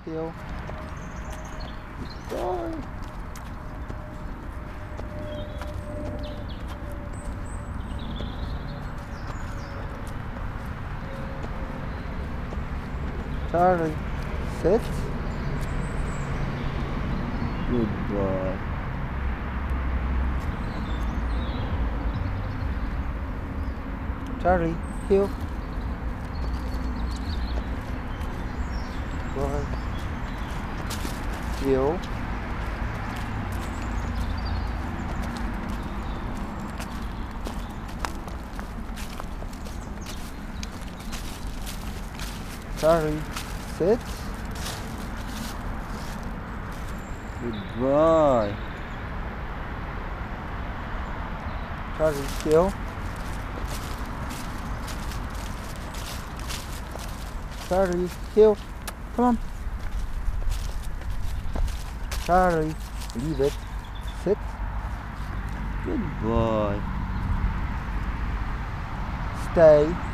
heel. Bye. Charlie, sit. Good boy. Charlie, heel. Boy. Heel. Charlie, sit. Good boy. Charlie, heel. Charlie, heel. Come on. Charlie, leave it. Sit. Good boy. Stay.